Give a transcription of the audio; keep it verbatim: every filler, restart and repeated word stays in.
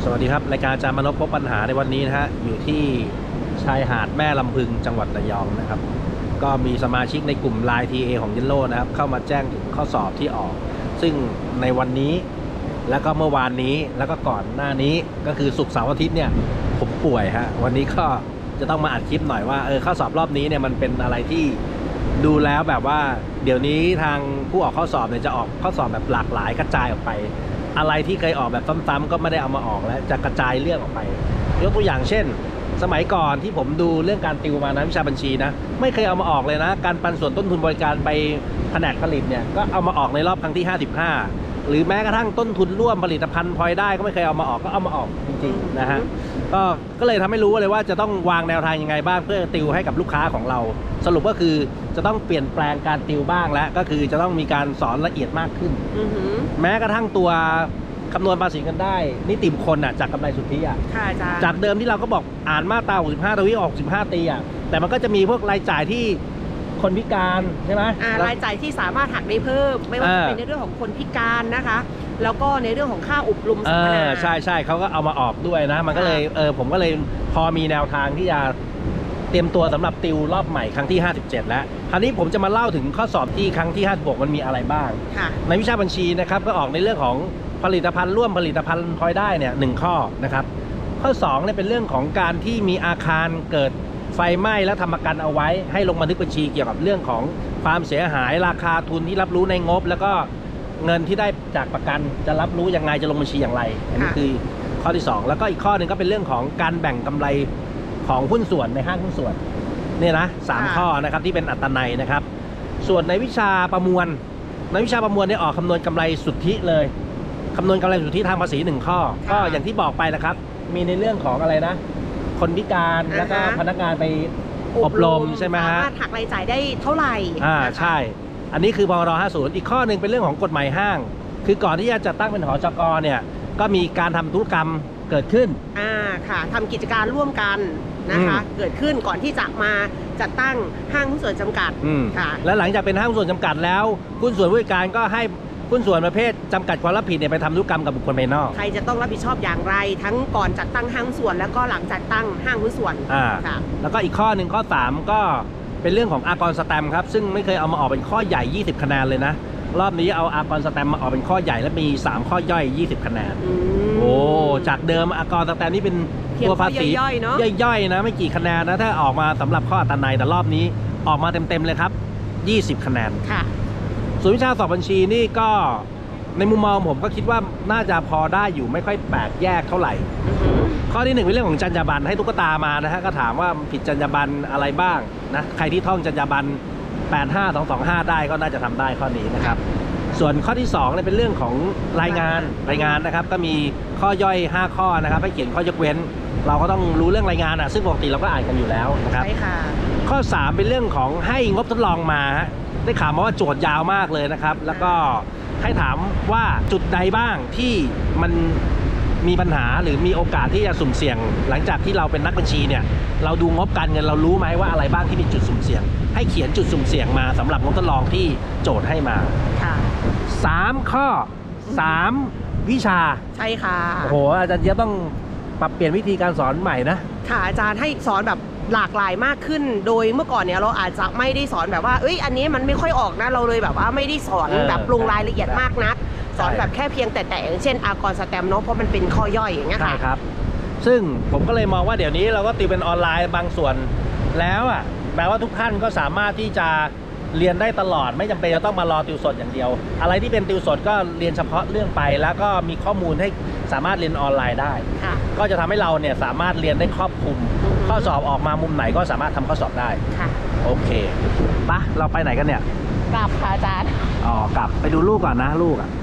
สวัสดีครับรายการอาจารย์มนพพบปัญหาในวันนี้นะฮะอยู่ที่ชายหาดแม่ลำพึงจังหวัดระยองนะครับก็มีสมาชิกในกลุ่ม ไลน์ ที เอ ของ Yellow นะครับเข้ามาแจ้งถึงข้อสอบที่ออกซึ่งในวันนี้แล้วก็เมื่อวานนี้แล้วก็ก่อนหน้านี้ก็คือศุกร์เสาร์อาทิตย์เนี่ยผมป่วยฮะวันนี้ก็จะต้องมาอัดคลิปหน่อยว่าเออข้อสอบรอบนี้เนี่ยมันเป็นอะไรที่ดูแล้วแบบว่าเดี๋ยวนี้ทางผู้ออกข้อสอบเนี่ยจะออกข้อสอบแบบหลากหลายกระจายออกไปอะไรที่เคยออกแบบซ้ำๆก็ไม่ได้เอามาออกแล้วจะกระจายเรื่องออกไปยกตัวอย่างเช่นสมัยก่อนที่ผมดูเรื่องการติวมานะวิชาบัญชีนะไม่เคยเอามาออกเลยนะการปันส่วนต้นทุนบริการไปแผนกผลิตเนี่ยก็เอามาออกในรอบครั้งที่ห้าสิบห้าหรือแม้กระทั่งต้นทุนร่วมผลิตภัณฑ์พลอยได้ก็ไม่เคยเอามาออกก็เอามาออกจริงๆนะฮะก็ก็เลยทำให้รู้เลยว่าจะต้องวางแนวทางยังไงบ้างเพื่อติวให้กับลูกค้าของเราสรุปก็คือจะต้องเปลี่ยนแปลงการติวบ้างแล้วก็คือจะต้องมีการสอนละเอียดมากขึ้นแม้กระทั่งตัวคำนวณภาษีกันได้นิติบุคคลอ่ะจากกำไรสุทธิอ่ะจากเดิมที่เราก็บอกอ่านมาตราหกสิบห้าทวีออกสิบห้าตีอ่ะแต่มันก็จะมีพวกรายจ่ายที่คนพิการใช่ไหมรายจ่ายที่สามารถหักได้เพิ่มไม่ว่าจะเป็นในเรื่องของคนพิการนะคะแล้วก็ในเรื่องของค่าอบรมสัมมนาใช่ใช่เขาก็เอามาออกด้วยนะมันก็เลยเออผมก็เลยพอมีแนวทางที่จะเตรียมตัวสำหรับติวรอบใหม่ครั้งที่ห้าสิบเจ็ดแล้วคราวนี้ผมจะมาเล่าถึงข้อสอบที่ครั้งที่ห้าสิบหกมันมีอะไรบ้างในวิชาบัญชีนะครับก็ออกในเรื่องของผลิตภัณฑ์ร่วมผลิตภัณฑ์พลอยได้เนี่ยหนึ่งข้อนะครับข้อสองเนี่ยเป็นเรื่องของการที่มีอาคารเกิดไฟไหม้แล้วทำประกันเอาไว้ให้ลงบันทึกบัญชีเกี่ยวกับเรื่องของความเสียหายราคาทุนที่รับรู้ในงบแล้วก็เงินที่ได้จากประกันจะรับรู้ยังไงจะลงบัญชีอย่างไรอันนี้คือข้อที่สองแล้วก็อีกข้อหนึ่งก็เป็นเรื่องของการแบ่งกำไรของหุ้นส่วนในห้างหุ้นส่วนเนี่ยนะสามข้อนะครับที่เป็นอัตนัยนะครับส่วนในวิชาประมวลในวิชาประมวลเนี่ยออกคำนวณกำไรสุทธิเลยคำนวณกำไรสุทธิทางภาษีหนึ่งข้อก็อย่างที่บอกไปนะครับมีในเรื่องของอะไรนะคนพิการแล้วก็พนักงานไปอบรมใช่ไหมฮะสามารถหักรายจ่ายได้เท่าไหร่อ่าใช่อันนี้คือพรห้าสิบอีกข้อหนึ่งเป็นเรื่องของกฎหมายห้างคือก่อนที่จะจัดตั้งเป็นหจก.เนี่ยก็มีการทำธุรกรรมเกิดขึ้นอ่าค่ะทำกิจการร่วมกันนะคะเกิดขึ้นก่อนที่จะมาจัดตั้งห้างหุ้นส่วนจำกัดค่ะและหลังจากเป็นห้างหุ้นส่วนจำกัดแล้วหุ้นส่วนบริการก็ให้หุ้นส่วนประเภทจำกัดความรับผิดเนี่ยไปทำธุรกรรมกับบุคคลภายนอกใครจะต้องรับผิดชอบอย่างไรทั้งก่อนจัดตั้งห้างส่วนแล้วก็หลังจัดตั้งห้างหุ้นส่วนอ่าค่ะแล้วก็อีกข้อหนึ่งข้อสามก็เป็นเรื่องของอากรสแตมป์ครับซึ่งไม่เคยเอามาออกเป็นข้อใหญ่ยี่สิบคะแนนเลยนะรอบนี้เอาอากรสแตมป์มาออกเป็นข้อใหญ่และมีสามข้อย่อยยี่สิบคะแนนโอ้จากเดิมอากรสแตมป์นี่เป็นตัวภาษีย่อยๆนะไม่กี่คะแนนนะถ้าออกมาสำหรับข้ออัตนัยแต่รอบนี้ออกมาเต็มๆเลยครับยี่สิบคะแนนค่ะส่วนวิชาสอบบัญชีนี่ก็ในมุมมองผมก็คิดว่าน่าจะพอได้อยู่ไม่ค่อยแปลกแยกเท่าไหร่ข้อที่หนึ่งเป็นเรื่องของจรรยาบรรณให้ตุ๊กตามานะฮะก็ถามว่าผิดจรรยาบรรณอะไรบ้างนะใครที่ท่องจรรยาบรรณแปดห้าสองสองห้าได้ก็น่าจะทำได้ข้อนี้นะครับส่วนข้อที่สองเนี่ยเป็นเรื่องของรายงานรายงานนะครับก็มีข้อย่อยห้าข้อนะครับให้เขียนข้อยกเว้นเราก็ต้องรู้เรื่องรายงานอ่ะซึ่งปกติเราก็อ่านกันอยู่แล้วนะครับใช่ค่ะข้อสามเป็นเรื่องของให้งบทดลองมาได้ข่าวมาว่าโจทย์ยาวมากเลยนะครับแล้วก็ให้ถามว่าจุดใดบ้างที่มันมีปัญหาหรือมีโอกาสที่จะสุ่มเสี่ยงหลังจากที่เราเป็นนักบัญชีเนี่ยเราดูงบการเงินเรารู้ไหมว่าอะไรบ้างที่มีจุดสุ่มเสี่ยงให้เขียนจุดสุ่มเสี่ยงมาสำหรับงบทดลองที่โจทย์ให้มาค่ะสามข้อสามวิชาใช่ค่ะโอ้โหอาจารย์เจี๊ยบต้องปรับเปลี่ยนวิธีการสอนใหม่นะค่ะอาจารย์ให้สอนแบบหลากหลายมากขึ้นโดยเมื่อก่อนเนี่ยเราอาจจะไม่ได้สอนแบบว่าเอ้ยอันนี้มันไม่ค่อยออกนะเราเลยแบบว่าไม่ได้สอนแบบลงรายละเอียดมากนักสอนแบบแค่เพียงแต่แต่อย่างเช่นอากรสแตมป์เนาะเพราะมันเป็นข้อย่อยอย่างเงี้ยค่ะใช่ครับซึ่งผมก็เลยมองว่าเดี๋ยวนี้เราก็ติวเป็นออนไลน์บางส่วนแล้วอ่ะแปลว่าทุกท่านก็สามารถที่จะเรียนได้ตลอดไม่จำเป็นจะต้องมารอติวสดอย่างเดียวอะไรที่เป็นติวสดก็เรียนเฉพาะเรื่องไปแล้วก็มีข้อมูลให้สามารถเรียนออนไลน์ได้ก็จะทำให้เราเนี่ยสามารถเรียนได้ครอบคลุมข้อสอบออกมามุมไหนก็สามารถทำข้อสอบได้ค่ะโอเคปะเราไปไหนกันเนี่ยกลับค่ะอาจารย์อ๋อกลับไปดูลูกก่อนนะลูกอ่ะ